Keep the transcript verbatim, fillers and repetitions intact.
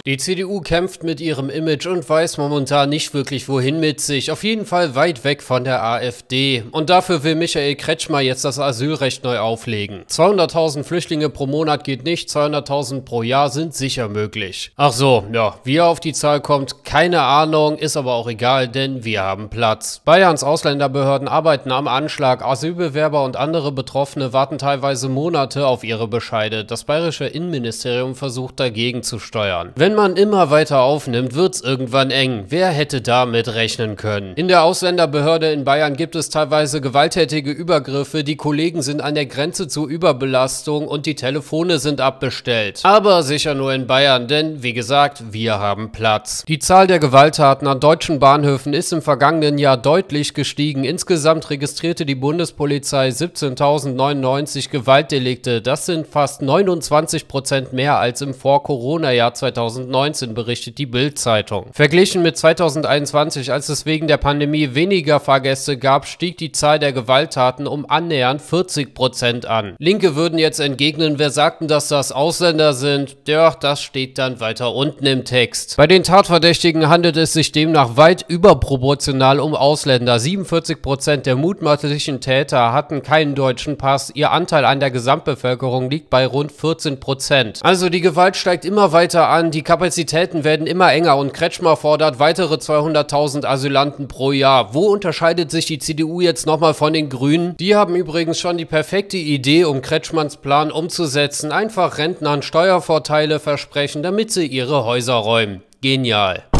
Die C D U kämpft mit ihrem Image und weiß momentan nicht wirklich wohin mit sich. Auf jeden Fall weit weg von der AfD. Und dafür will Michael Kretschmer jetzt das Asylrecht neu auflegen. zweihunderttausend Flüchtlinge pro Monat geht nicht, zweihunderttausend pro Jahr sind sicher möglich. Ach so, ja, wie er auf die Zahl kommt, keine Ahnung, ist aber auch egal, denn wir haben Platz. Bayerns Ausländerbehörden arbeiten am Anschlag. Asylbewerber und andere Betroffene warten teilweise Monate auf ihre Bescheide. Das bayerische Innenministerium versucht dagegen zu steuern. Wenn Wenn man immer weiter aufnimmt, wird's irgendwann eng. Wer hätte damit rechnen können? In der Ausländerbehörde in Bayern gibt es teilweise gewalttätige Übergriffe, die Kollegen sind an der Grenze zur Überbelastung und die Telefone sind abbestellt. Aber sicher nur in Bayern, denn wie gesagt, wir haben Platz. Die Zahl der Gewalttaten an deutschen Bahnhöfen ist im vergangenen Jahr deutlich gestiegen. Insgesamt registrierte die Bundespolizei siebzehntausendneunundneunzig Gewaltdelikte. Das sind fast neunundzwanzig Prozent mehr als im Vor-Corona-Jahr zweitausendneunzehn, berichtet die Bild-Zeitung. Verglichen mit zweitausendeinundzwanzig, als es wegen der Pandemie weniger Fahrgäste gab, stieg die Zahl der Gewalttaten um annähernd vierzig Prozent an. Linke würden jetzt entgegnen, wer sagten, dass das Ausländer sind? Ja, das steht dann weiter unten im Text. Bei den Tatverdächtigen handelt es sich demnach weit überproportional um Ausländer. siebenundvierzig Prozent der mutmaßlichen Täter hatten keinen deutschen Pass. Ihr Anteil an der Gesamtbevölkerung liegt bei rund vierzehn Prozent. Also die Gewalt steigt immer weiter an, die Kapazitäten werden immer enger und Kretschmer fordert weitere zweihunderttausend Asylanten pro Jahr. Wo unterscheidet sich die C D U jetzt nochmal von den Grünen? Die haben übrigens schon die perfekte Idee, um Kretschmanns Plan umzusetzen. Einfach Rentnern Steuervorteile versprechen, damit sie ihre Häuser räumen. Genial.